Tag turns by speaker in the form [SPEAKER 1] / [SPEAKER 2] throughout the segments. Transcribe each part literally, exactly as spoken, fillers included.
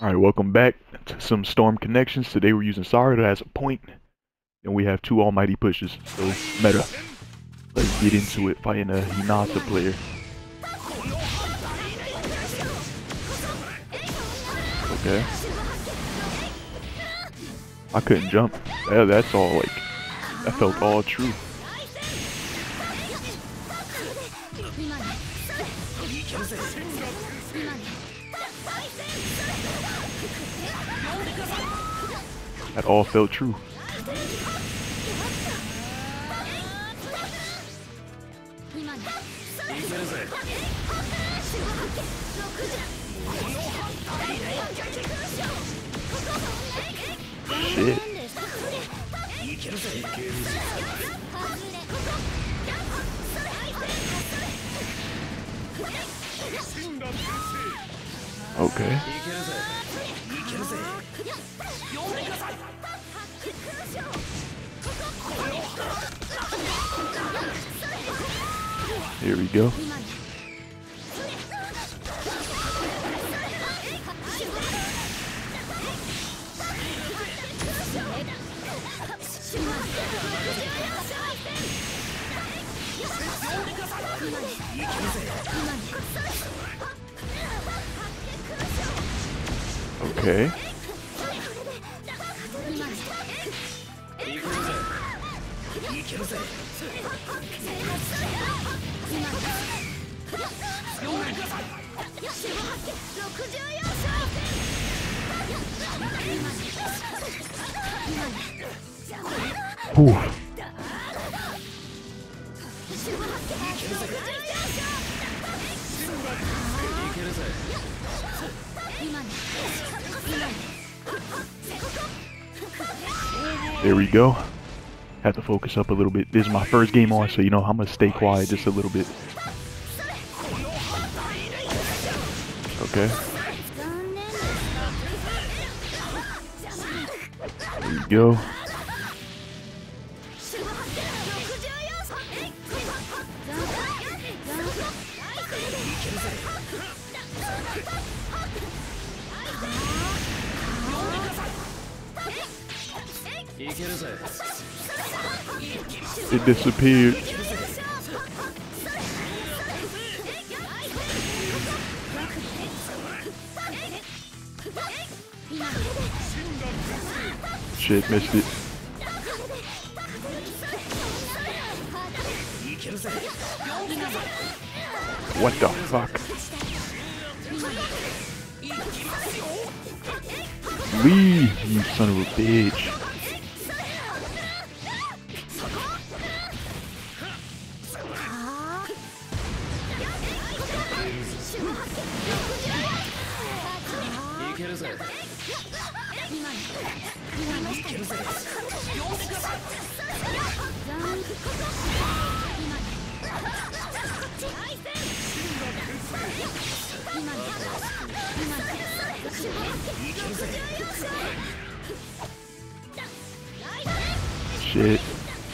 [SPEAKER 1] Alright, welcome back to some Storm Connections. Today we're using Sarada as a point, and we have two almighty pushes, so meta. Let's get into it, fighting a Hinata player. Okay. I couldn't jump. Yeah, that's all, like, that felt all true. That all felt true. Shit. Okay. Here we go. Okay. Whew. There we go. Have to focus up a little bit. This is my first game on, so you know I'm gonna stay quiet just a little bit. Okay. There we go. It disappeared. Shit, missed it. What the fuck? Leave, you son of a bitch. Shit.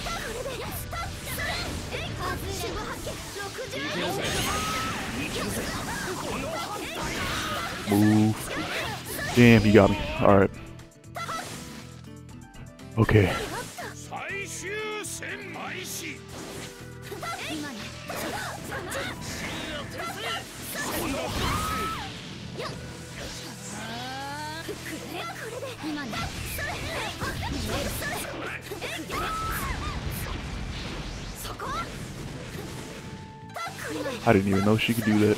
[SPEAKER 1] Move. Damn, he got me. Alright. Okay. I didn't even know she could do that.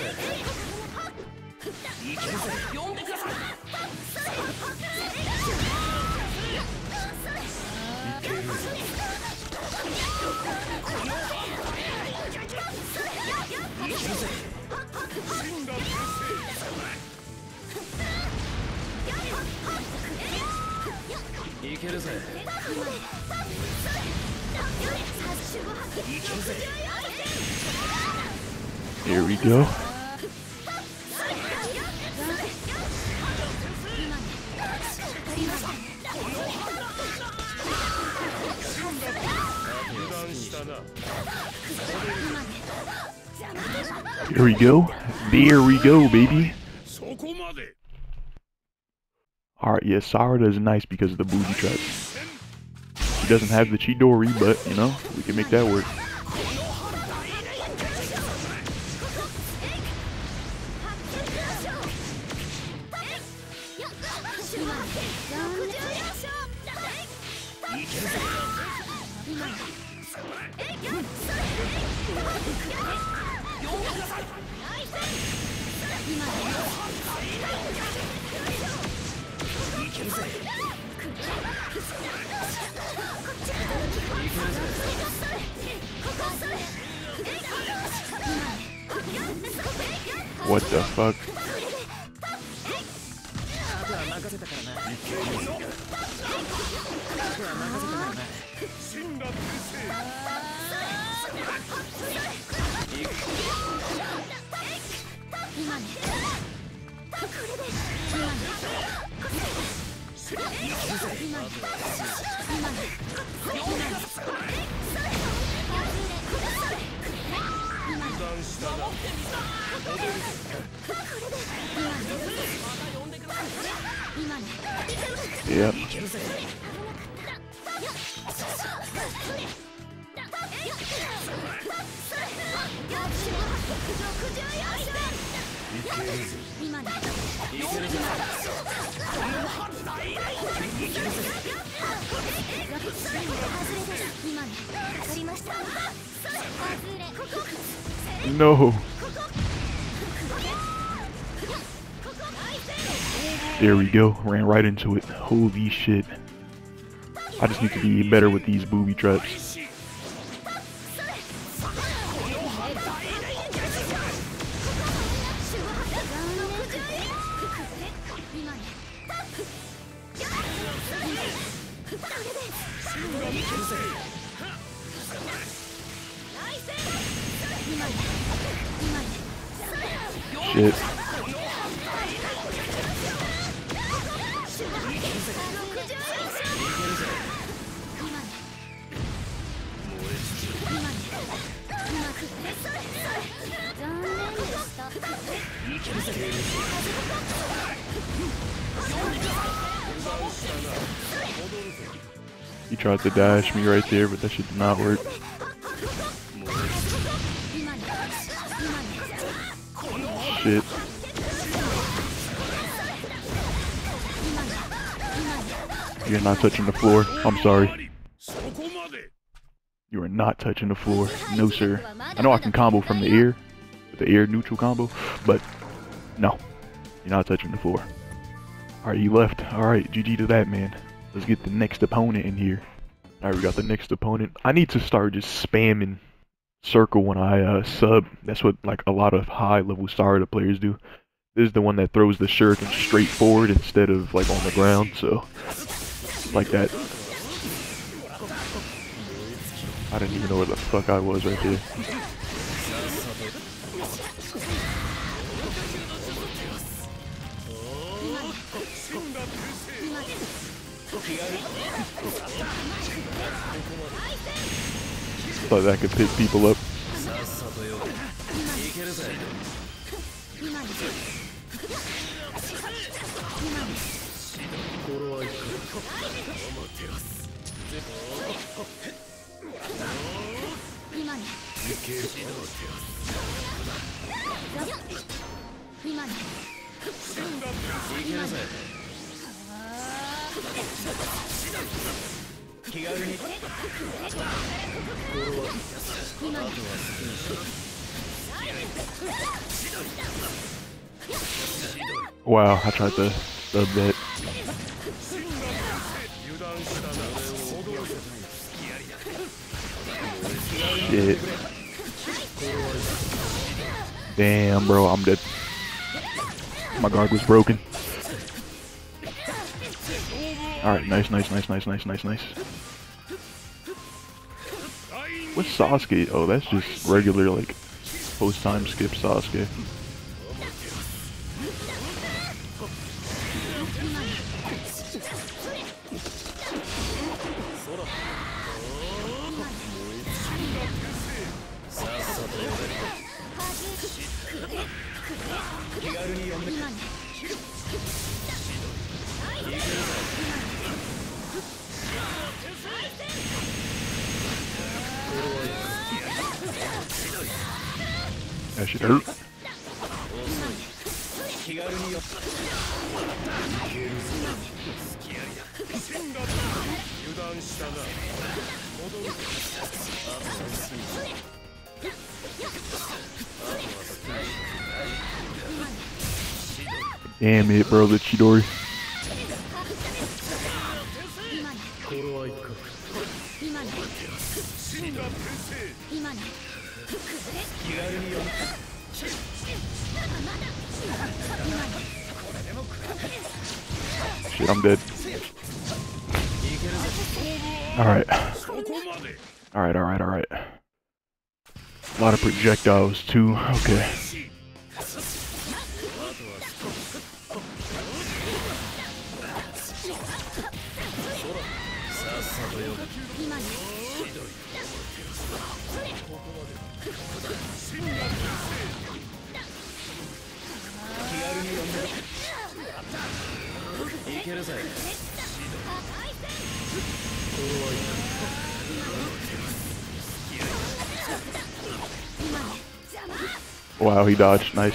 [SPEAKER 1] Here we go. Here we go. There we go, baby. Alright, yeah, Sarada is nice because of the booby traps. She doesn't have the Chidori, but, you know, we can make that work. What the fuck? Yep. No. There we go. Ran right into it. Holy shit. I just need to be better with these booby traps. Shit. He tried to dash me right there, but that shit did not work. Shit. You're not touching the floor. I'm sorry. You are not touching the floor. No, sir. I know I can combo from the air, the air neutral combo, but no. You're not touching the floor. Alright, you left. Alright, G G to that, man. Let's get the next opponent in here. Alright, we got the next opponent. I need to start just spamming circle when I uh, sub. That's what like a lot of high level Sarada players do. This is the one that throws the shuriken straight forward instead of like on the ground, so like that. I didn't even know where the fuck I was right there. Thought that could pick people up. Wow, I tried to sub that. Shit. Damn, bro, I'm dead. My guard was broken. Alright, nice, nice, nice, nice, nice, nice, nice. What's Sasuke? Oh, that's just regular, like, post-time skip Sasuke. That shit hurt. Damn it, bro, the Chidori. Shit, I'm dead. Alright. Alright, alright, alright. A lot of projectiles, too. Okay. Wow, he dodged. Nice.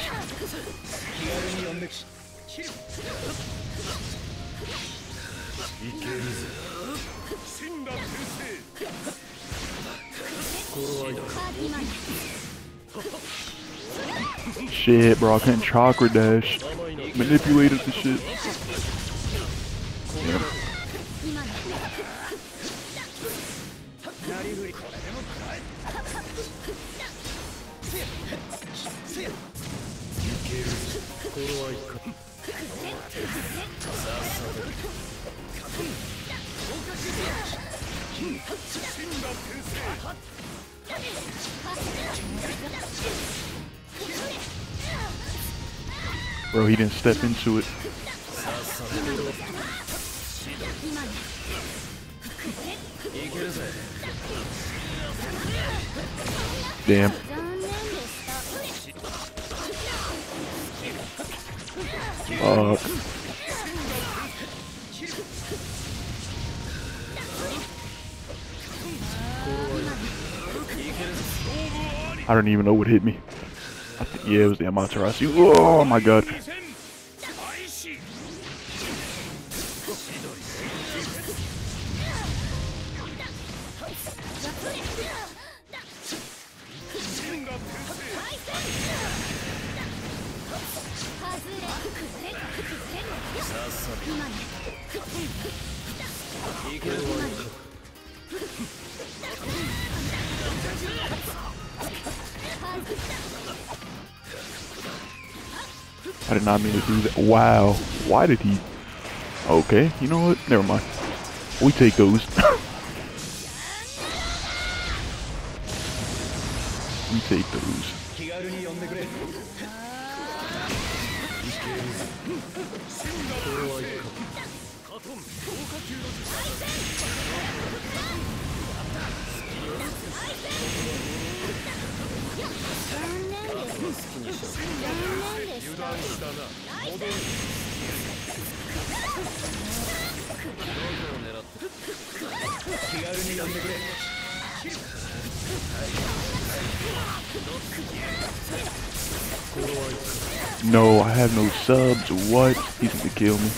[SPEAKER 1] Shit, bro, I couldn't chakra dash. Manipulated the shit. Yeah. Bro, he didn't step into it. Damn. Fuck. I don't even know what hit me. I think, yeah, it was the Amaterasu. Oh my god. I did not mean to do that. Wow. Why did he? Okay, you know what? Never mind. We take those. We take those. No, I have no subs. What? He's gonna kill me.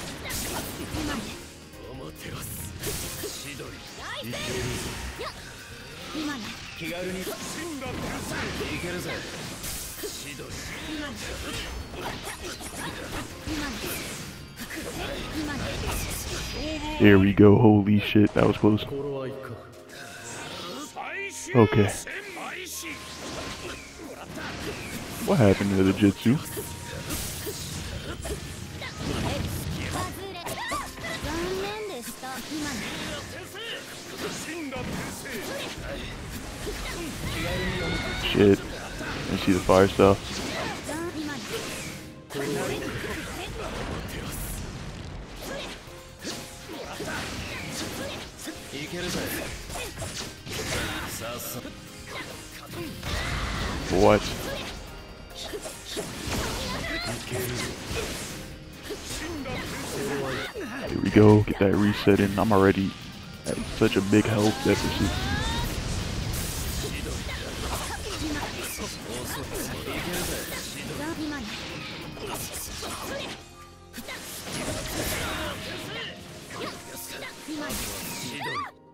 [SPEAKER 1] There we go. Holy shit, that was close. Okay. What happened to the Jitsu? Shit. I see the fire stuff. What? Here we go, get that reset in. I'm already at such a big health deficit.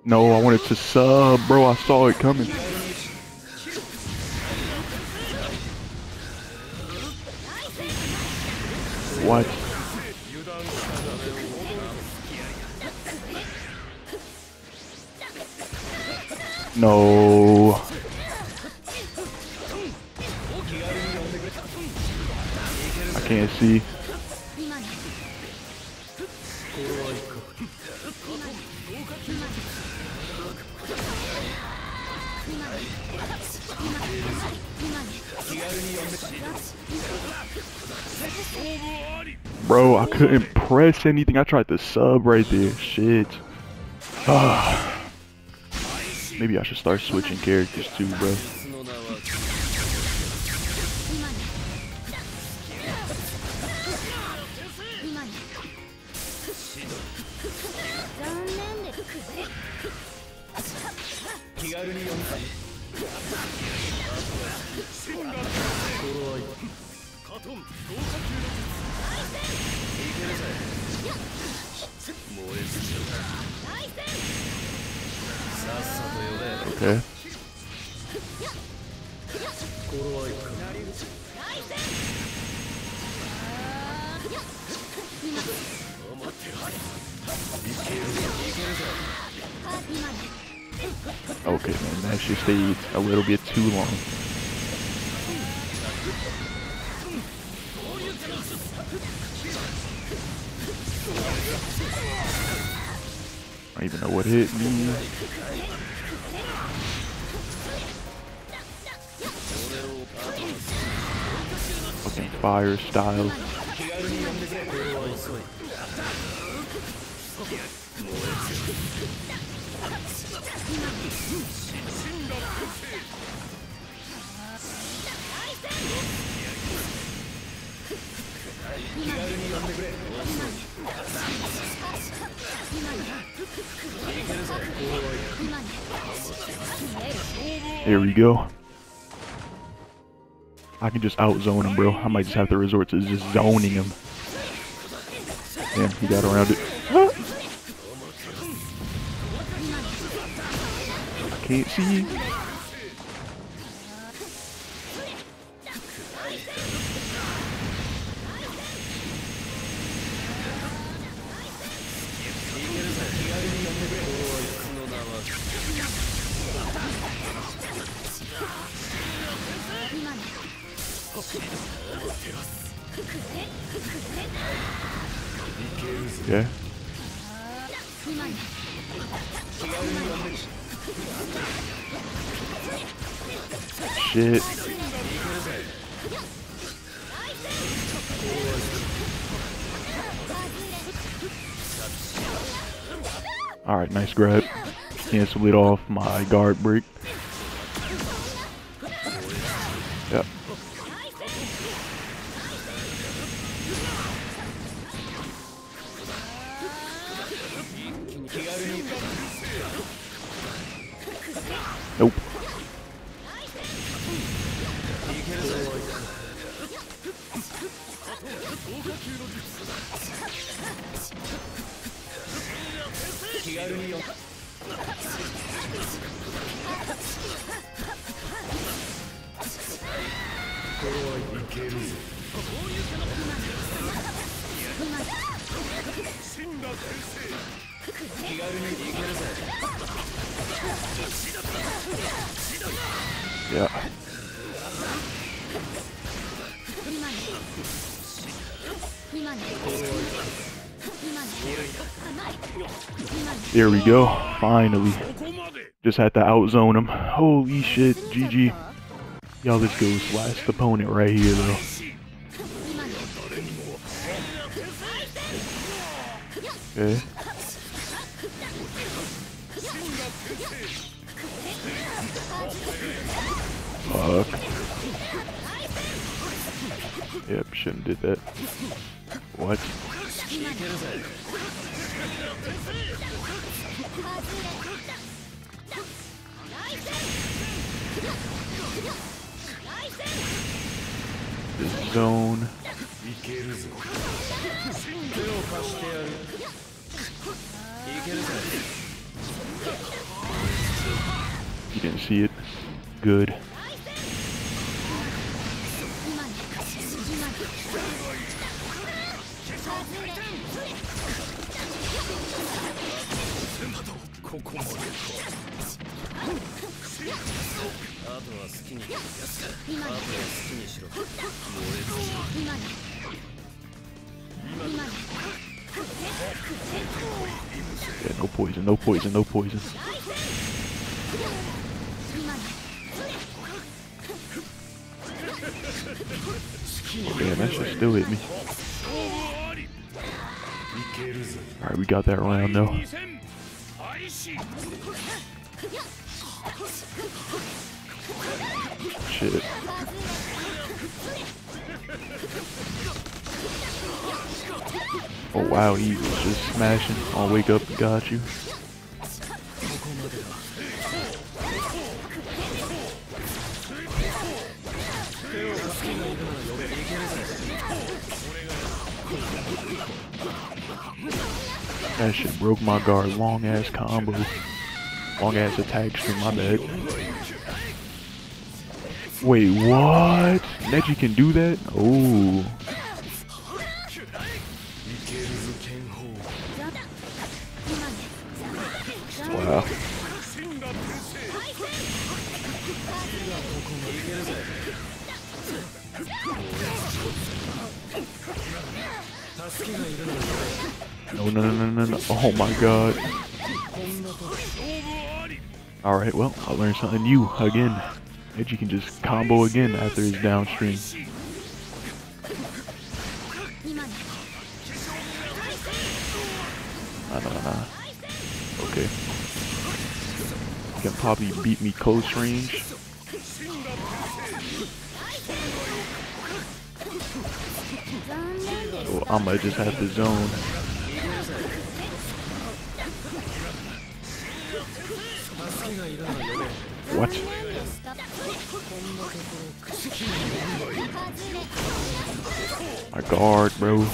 [SPEAKER 1] No, I wanted to sub, bro. I saw it coming. What? No. I can't see. Bro, I couldn't press anything. I tried to sub right there. Shit. Ah. Maybe I should start switching characters too, bro. Okay. Okay, man, that shit stayed a little bit too long. I don't even know what hit me. Fucking fire style. There we go. I can just outzone him, bro. I might just have to resort to just zoning him. Damn, he got around it. Ah. I can't see. Okay. Shit. Alright, nice grab. Cancel it off my guard break. Yep. Nope. Yeah. There we go. Finally. Just had to outzone him. Holy shit. G G. Y'all, this goes last opponent right here, though. Okay. Fuck. Yep, shouldn't did that. What? This zone. You didn't see it. Good. Yeah, no poison, no poison, no poison. Yeah, that shit still hit me. Alright, we got that round though. Shit. Oh wow, he was just smashing. I'll wake up and got you. That shit broke my guard. Long ass combo. Long ass attack string, my bad. Wait, what? Neji can do that? Oh. Wow. No, no, no, no, no, no. Oh my god. Alright, well, I learned something new again. Neji can just combo again after his downstream. Nah, nah, nah. Okay. He can probably beat me close range. So I might just have to zone. What? My guard, bro.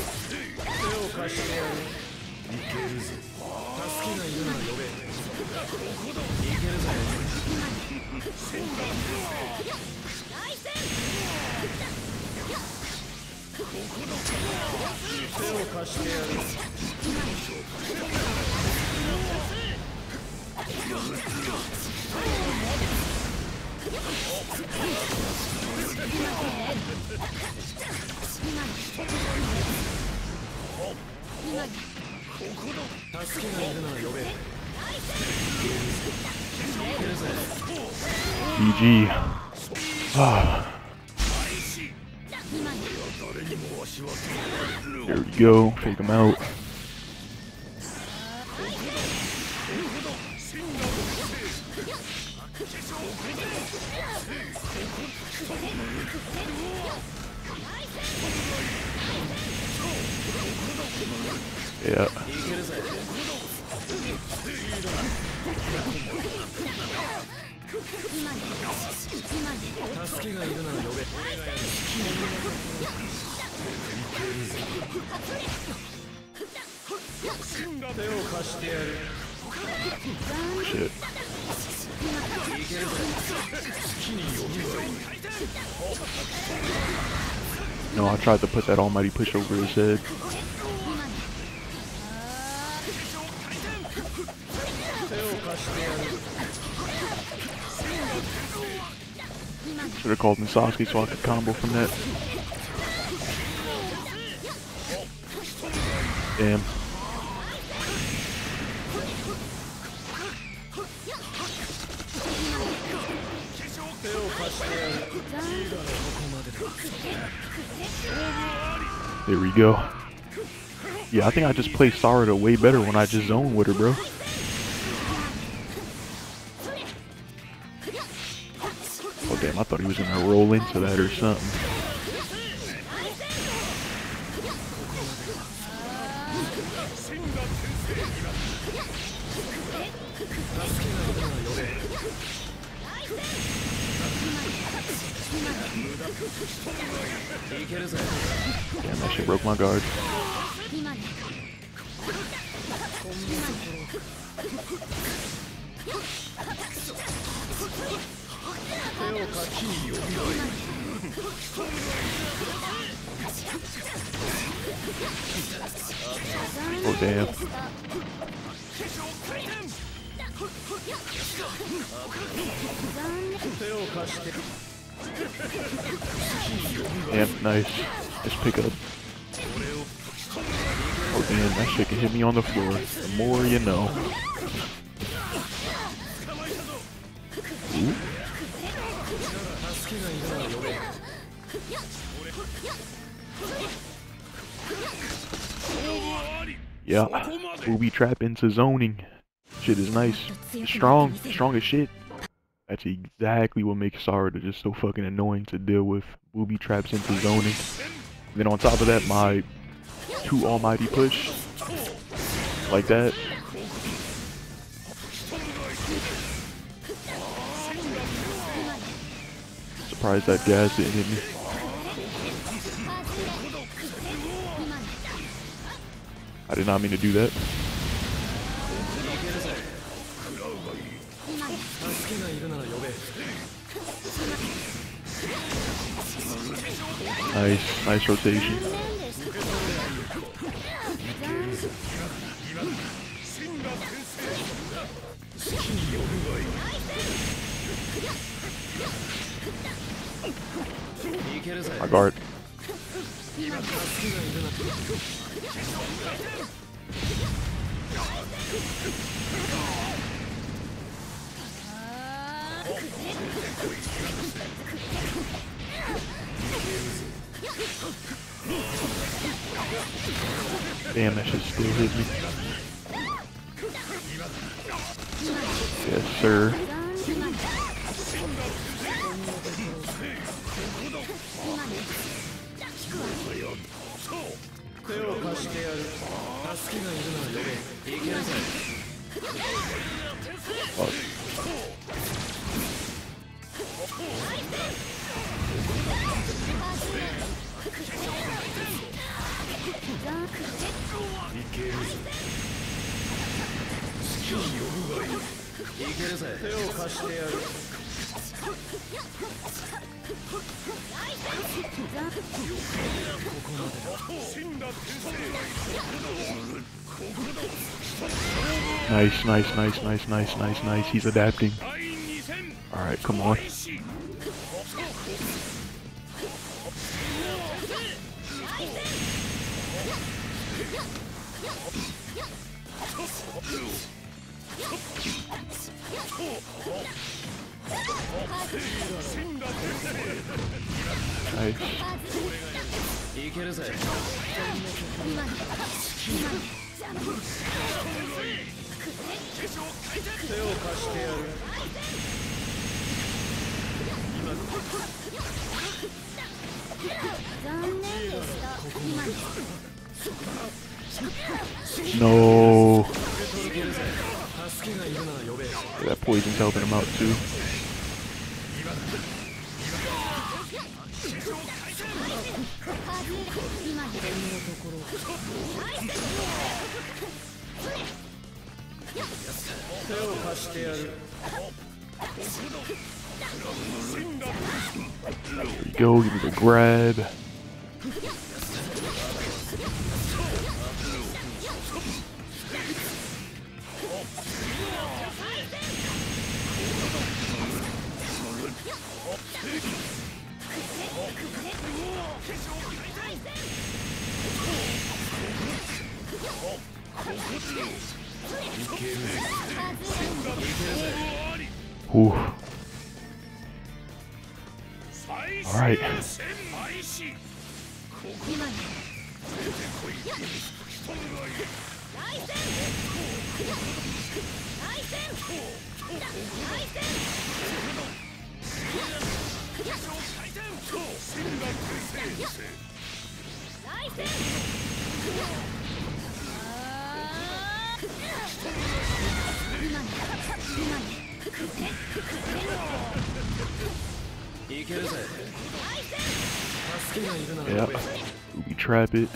[SPEAKER 1] G G. Ah. There we go. Take him out. Yeah. Shit. No, I tried to put that almighty push over his head. Should have called Misaki so I could combo from that. Damn. There we go. Yeah, I think I just played Sarada way better when I just zoned with her, bro. Oh damn, I thought he was gonna roll into that or something. Damn, that shit broke my guard. Oh damn. Damn, nice. Just pick up. Oh damn, that shit can hit me on the floor. The more you know. Ooh. Yeah, booby trap into zoning. Shit is nice. Strong. Strong as shit. That's exactly what makes Sarada just so fucking annoying to deal with. Booby traps into zoning. And then on top of that, my two almighty push. Like that. Surprised that gas didn't hit me. I did not mean to do that. Nice, nice rotation. My guard. Damn, that shit still hit me. Yes, sir. Fuck. Nice, nice, nice, nice, nice, nice, nice. He's adapting. Alright, come on. Nice. No. That poison's helping him out too. There we go, give me the grab. Ooh. All right. Yeah, we trap it.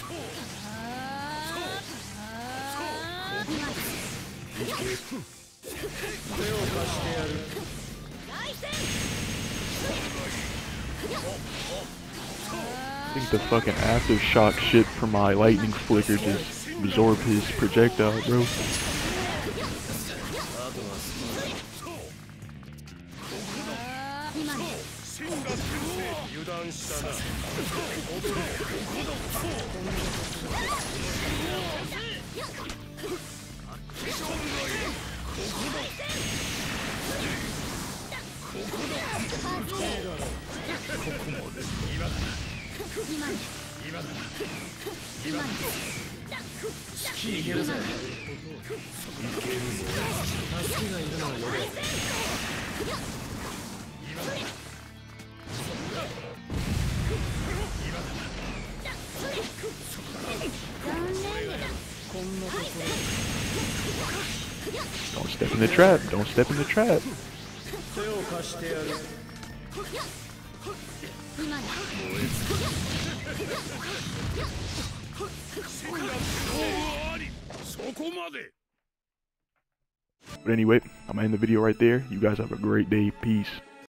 [SPEAKER 1] I think the fucking aftershock shit from my lightning flicker just absorbed his projectile, bro. Don't step in the trap. Don't step in the trap. But anyway, I'm gonna end the video right there. You guys have a great day. Peace.